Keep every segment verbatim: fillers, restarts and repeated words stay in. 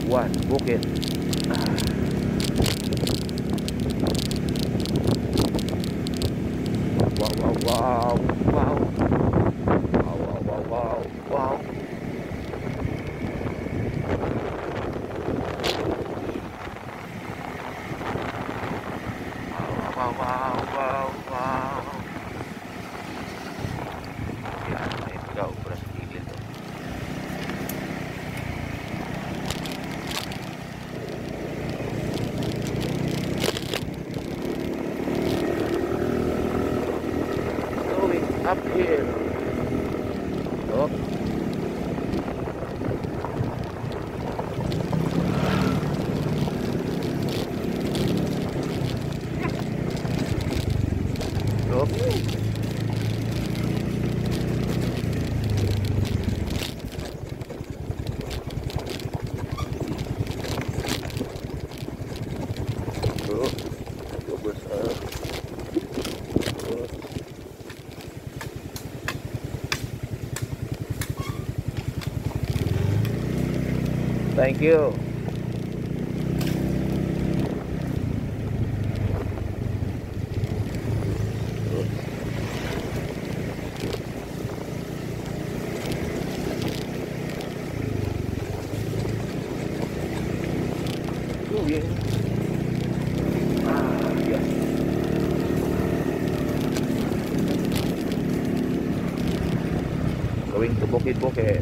one, bukid. Ah. Wow, wow, wow, wow. Wow, wow, wow, wow, wow. Wow, wow, wow, wow. Yan, may pag-aubra sa gilid. Going uphill. Oh. Thank you. Going. Ah, yes. Going to bukid-bukid.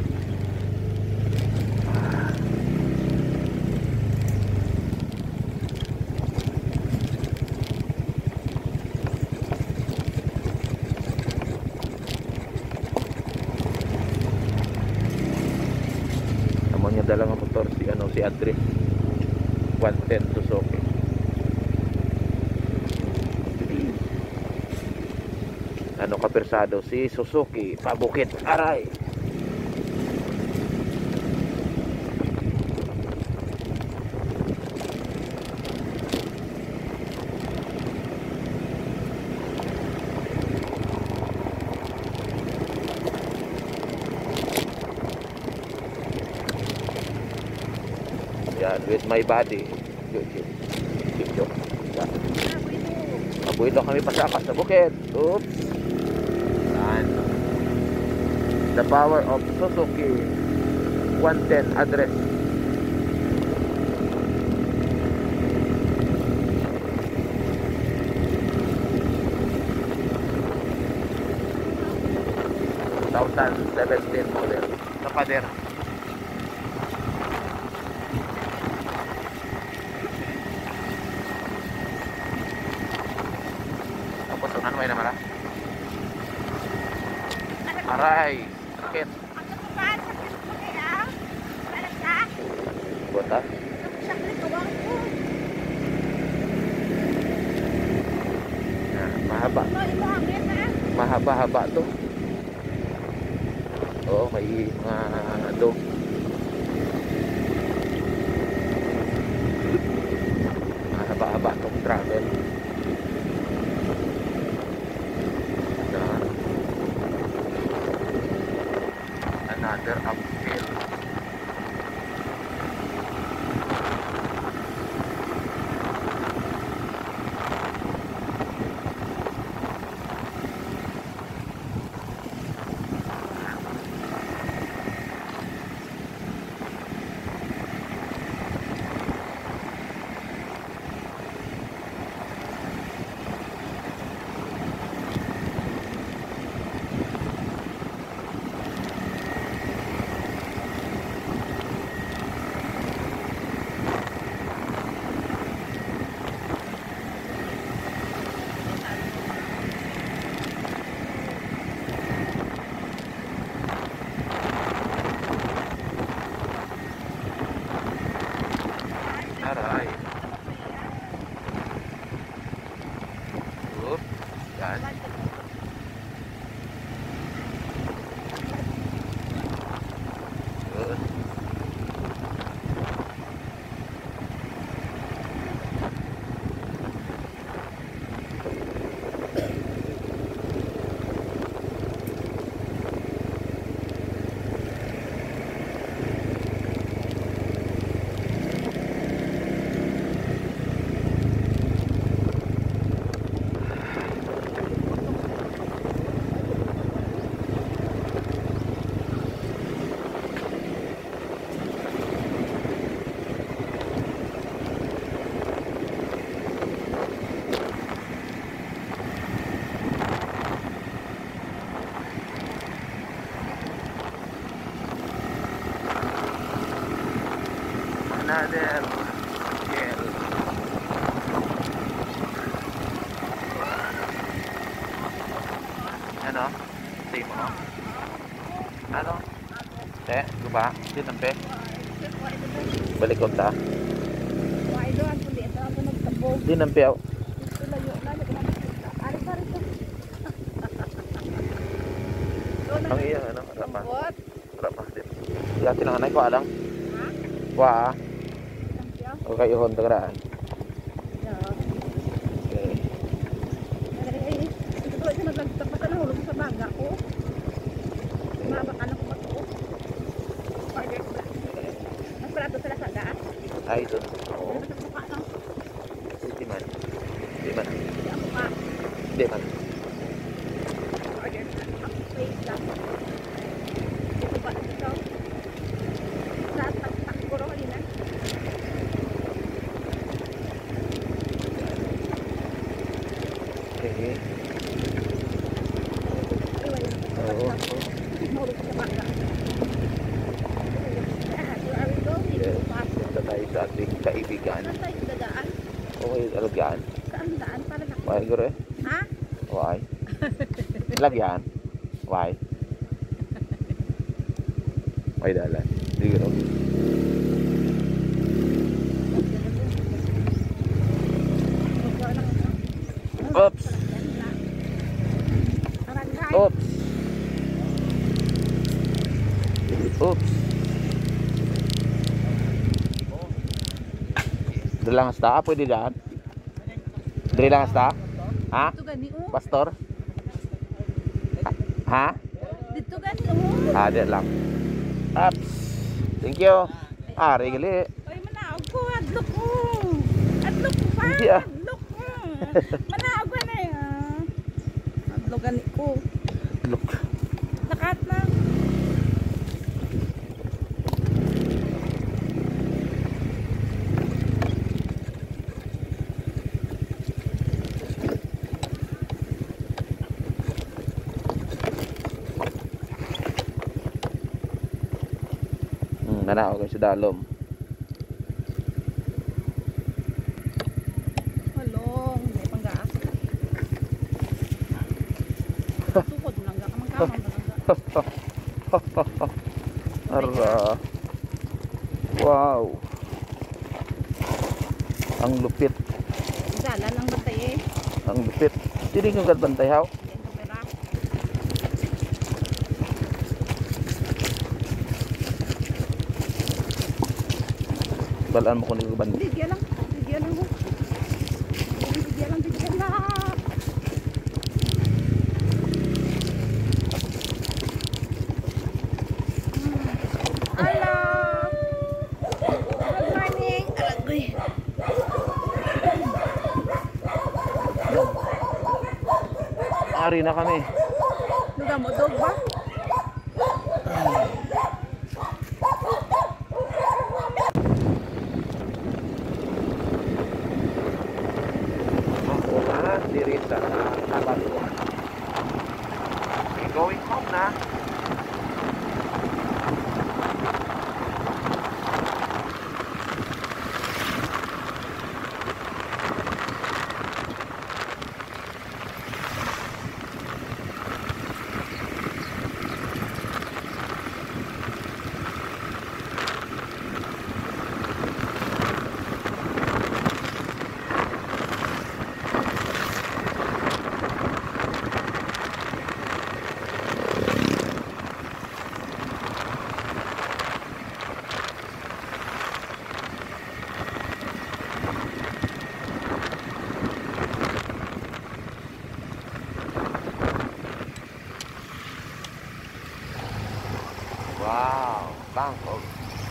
Dala ng motor si ano si Adri one ten Suzuki. Ano ka persado si Suzuki pabukid aray. Yan, with my body. Yun, yun. Yun, yun. Yan. Mabuhito kami pasakas sa bukid. Oops. Yan. The power of Suzuki one ten address. twenty seventeen model. Sa pader. Ano may naman ah? Aray, sakit. Buat ah? Nah, mahaba. Mahaba-haba to. Oh, may mga dog. Mahaba-haba tong travel. Another uphill. Aray. Oop. Yan. Good. ba? Di nampe. Balik ko ta. Di nampe ako. Ang iya ano, rapa. Rapa din. Yati lang anay ko alang. Wa. Okay, ihon tagraan. Okay. Ay, doon. Oo. Di man. Di man. Di man. Okay. Oo. Yes. Punta tayo sa ating kaibigan. Okay, alagaan. Why, guro eh? Ha? Why? Lagyan. Why? Why dalan? Di guro. Oops. Oops. Oops. Dili lang hasta, pwede dyan. Dili lang hasta. Ha? Dito gani oh. Pastor? Ha? Dito gani oh. Ah, dili lang. Oops. Thank you. Ah, regali. Oy, manaog ko, adlok ko. Adlok ko pa. Hindi ah. Adlok ko. Manaog ka na yan. Adlok gani ko. Look. Nakat na. Hmm, nanao ko sa dalom. Halong, may panggaas. Sukod mo lang ka man kamang Ara. Wow. Ang lupit. Dalan ang bantay eh. Ang lupit. Hindi ko bantay haw. Yan sa pera. Balaan mo ko nito bantay. Bigyan lang. Bigyan lang mo. Bigyan lang, bigyan lang. Hello. Good morning. Alagoy. Ari na kami. Luga mo dog ba? Ako na, diri sa Tabaluan. Going home na. Wow, Bangkok.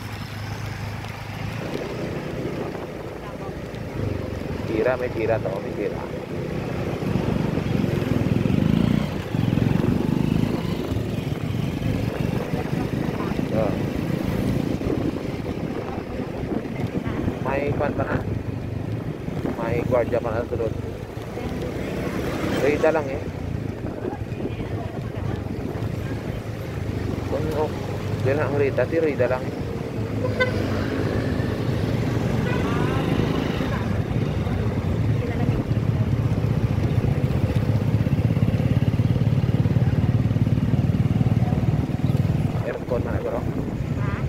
Tira, may tira to, may tira. Oh. May kwan pa na. May gwardiya pa na sulod. Rida lang eh. Kung oh, dila ang rida, si Rida lang. Aircon na bro. Ha?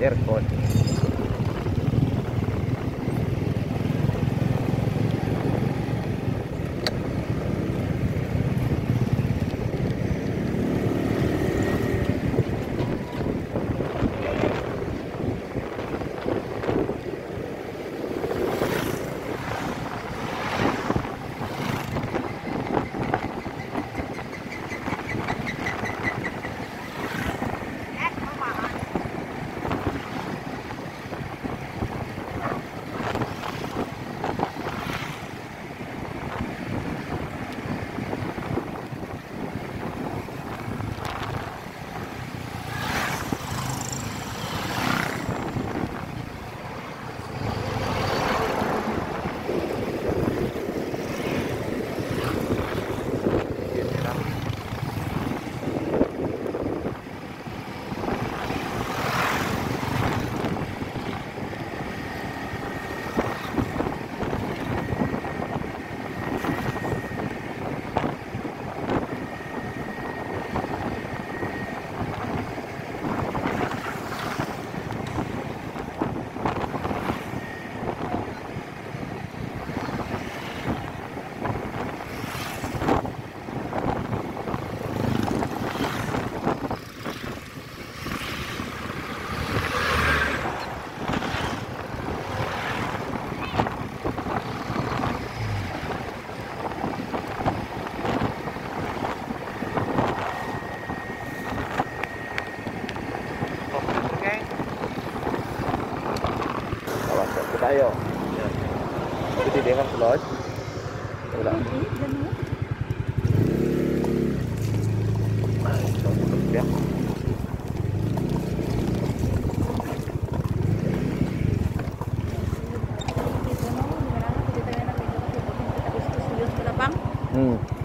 Wala. Eh, ganun. Ay, ito, biyak. Dito, no? Hindi na lang. Dito tayo nakikita. Dito tayo gusto sa Diyos. Wala pang. Hmm.